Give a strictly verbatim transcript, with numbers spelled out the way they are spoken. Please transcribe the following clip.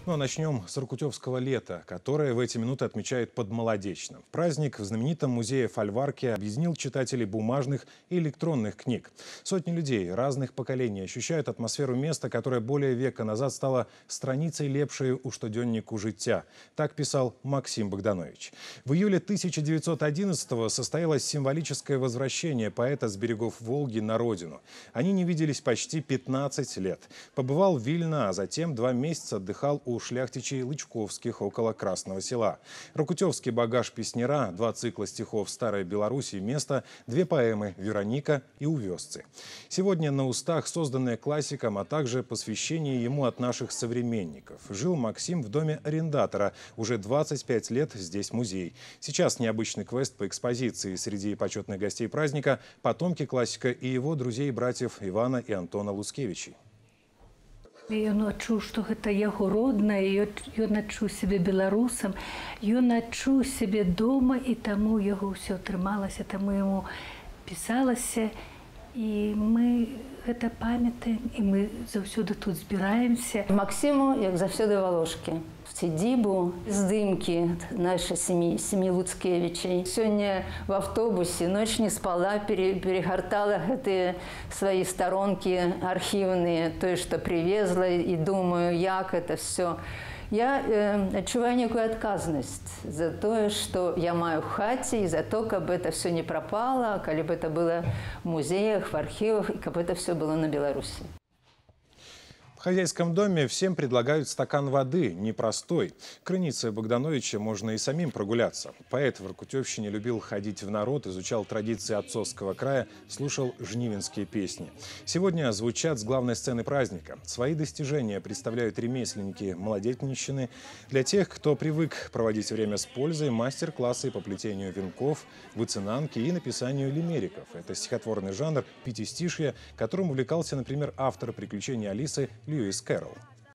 Ну а начнем с Рокутевского лета, которое в эти минуты отмечает под Молодечным. Праздник в знаменитом музее фольварки объединил читателей бумажных и электронных книг. Сотни людей разных поколений ощущают атмосферу места, которое более века назад стало страницей лепшей у штоденнику життя. Так писал Максим Богданович. В июле тысяча девятьсот одиннадцатого состоялось символическое возвращение поэта с берегов Волги на родину. Они не виделись почти пятнадцать лет. Побывал в Вильно, а затем два месяца отдыхал у шляхтичей Лычковских около Красного Села. Рокутевский багаж песнера, два цикла стихов «Старой Белоруссии» место, две поэмы «Вероника» и «Увёзцы». Сегодня на устах созданная классиком, а также посвящение ему от наших современников. Жил Максим в доме арендатора. Уже двадцать пять лет здесь музей. Сейчас необычный квест по экспозиции. Среди почетных гостей праздника – потомки классика и его друзей-братьев Ивана и Антона Лускевичей. Ён адчуў, што гэта яго роднае, ён адчуў сябе беларусам, ён адчуў сябе дома, і таму яго ўсё атрымалася, таму яму пісалася. І мы гэта памятаем, і мы заўсёды тут збіраемся. Максиму, як заўсёды, валошкі. Сидзібу, здымкі нашай сем'і, сем'і Луцкевічей. Сёння в автобусе ноч не спала, перегортала гэтыя свае старонкі архіўныя, тое, што привезла, і думаю, як это все. Я э, адчуваю некую адказнасць за тое, што я маю в хаце, і за то, каб это все не пропало, калі б это было в музеях, в архівах, і каб это все было на Беларусі. В хозяйском доме всем предлагают стакан воды, непростой. К крынице Богдановича можно и самим прогуляться. Поэт в Рокутевщине любил ходить в народ, изучал традиции отцовского края, слушал жнивенские песни. Сегодня звучат с главной сцены праздника. Свои достижения представляют ремесленники Молодечнищины. Для тех, кто привык проводить время с пользой, мастер-классы по плетению венков, выцинанке и написанию лимериков. Это стихотворный жанр пятистишья, которым увлекался, например, автор «Приключений Алисы» Льюис Кэрролл.